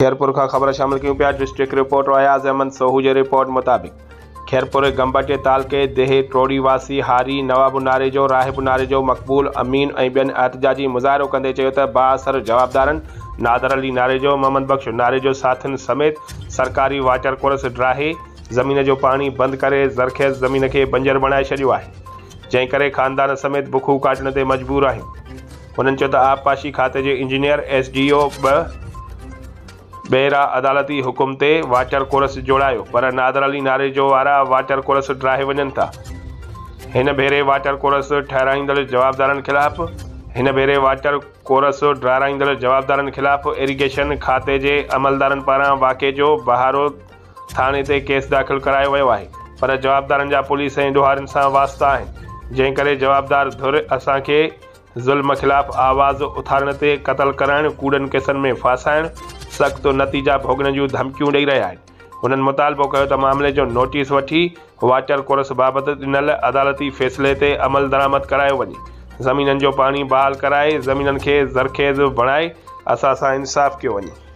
खैरपुर का खबर शामिल क्यों पिया। डिस्ट्रिक्ट रिपोर्टर अयाज अहमद सोहू के रिपोर्ट मुताबिक खैरपुर गंबटे तालके देहे टोड़ी वासी हारी नवाब नारेजो राहिब नारेजो मकबूल अमीन ऐं ॿियनि एहतजाजी मुज़ाहिरो कंदे चयो त बाअसर जवाबदारनि नादर अली नारेजो मोहम्मद बख्श नारेजो साथियुनि समेत सरकारी वाटर कोर्स ड्राहे ज़मीन जो पानी बंदि करे ज़रखेज़ ज़मीन खे बंजर बणाए छॾियो आहे, जंहिं करे ख़ानदान समेत बुखू काटण ते मजबूर आहिनि। उन्हनि चयो त आबपाशी खाते जे इंजीनियर SDO ॿेरा अदालती हुकुम ते वाटर कोर्स जोड़ायो, पर नादर अली नारेजो वारा वाटर कोर्स ड्राहे वञनि था। हिन भेरे वाटर कोर्स ठहिराईंदड़ जवाबदारनि ख़िलाफ़ इरिगेशन खाते जे अमलदारनि पारां वाक़े जो बहारो थाणे ते केस दाख़िल करायो वियो आहे, पर जवाबदारनि जा पुलिस ऐं ॾोहारियुनि सां वास्ता आहिनि, जंहिं करे जवाबदार धुर असांखे ज़ुल्म ख़िलाफ़ आवाज़ उथारण ते क़त्ल करण कूड़नि केसनि में फासाइण सख़्त नतीजा भोगण जूं धमकियूं ॾेई रहिया आहिनि। उन्हनि मुतालबो कयो त मामले जो नोटिस वठी वाटर कोर्स बाबति ॾिनल अदालती फ़ैसिले ते अमल दरामद करायो वञे, ज़मीननि जो पाणी बहाल कराए ज़मीननि खे ज़रखेज़ बणाए असां सां इंसाफ़ कयो वञे।